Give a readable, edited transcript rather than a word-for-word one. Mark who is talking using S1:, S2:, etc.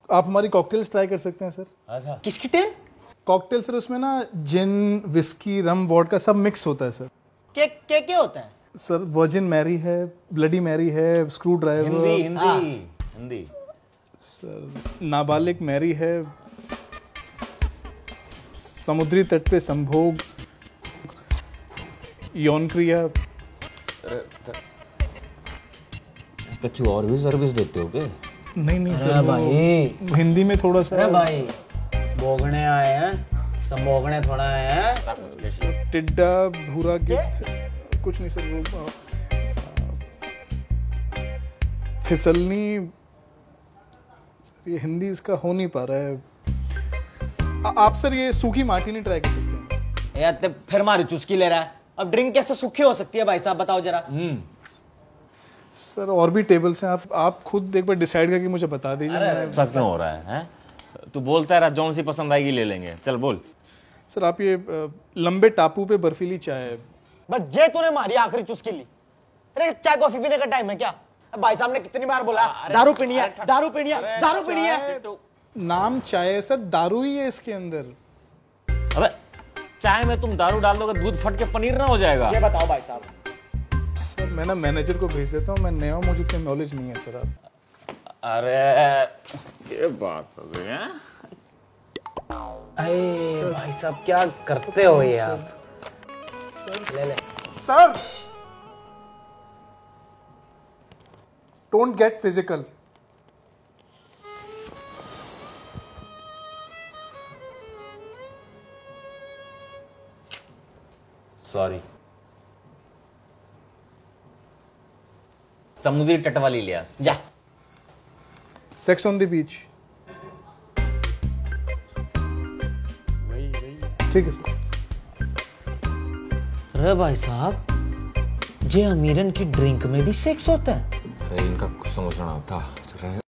S1: आप हमारी cocktails try कर सकते हैं सर।
S2: अच्छा, किसकी टेल?
S1: कॉकटेल सर, उसमें ना जिन, विस्की, रम, वोडका सब मिक्स होता है सर।
S2: क्या होता है
S1: सर? वर्जिन मैरी है, ब्लडी मैरी है, स्क्रू ड्राइवर।
S3: हिंदी
S1: सर नाबालिग मैरी है, समुद्री तट पे संभोग, यौन क्रिया।
S3: कुछ और भी सर्विस देते हो क्या?
S1: नहीं सर, भाई हिंदी में थोड़ा सा।
S2: अरे भाई भोगने आए हैं, संभोगने थोड़ा आए हैं।
S1: टिड्डा, भूरा गिद्ध, कुछ नहीं सर, वो फिसलनी। सर ये हिंदी इसका हो नहीं पा रहा है। आप सर ये सूखी मार्टिनी ट्राई कर सकते हैं।
S2: यार ते फिर मारी चुस्की ले रहा है। अब ड्रिंक कैसे सूखी हो सकती है भाई साहब, बताओ जरा।
S1: सर और भी टेबल्स हैं, आप खुद एक बार डिसाइड करके मुझे बता दीजिए।
S3: ऐसा क्यों हो रहा है? तू बोलता है जौन सी पसंद आएगी ले लेंगे, चल बोल।
S1: सर आप ये लंबे टापू पे बर्फीली चाय।
S2: बस जे तूने मारी आखिरी चुस्की ली। अरे चाय कॉफी पीने का टाइम है क्या? भाई साहब ने कितनी बार बोला दारू पीनी है, दारू पीनी है, दारू पीनी है।
S1: नाम चाय है सर, दारू ही है इसके अंदर।
S3: अबे चाय में तुम दारू डाल दोगे, दूध फट के पनीर ना हो जाएगा।
S2: ये बताओ भाई साहब।
S1: सर मैं ना मैनेजर को भेज देता हूँ, मैं नया हूँ, मुझे इतनी नॉलेज नहीं है सर। आप
S3: अरे ये बात हो गई है।
S2: अरे भाई साहब क्या करते हो ये आप? ले ले
S1: sir, don't get physical.
S3: Sorry. समुद्री तट वाली लिया जा।
S1: Sex on the beach. ठीक है सर।
S2: अरे भाई साहब, जे अमीरन की ड्रिंक में भी सेक्स होता है?
S3: अरे इनका कुछ समझना था।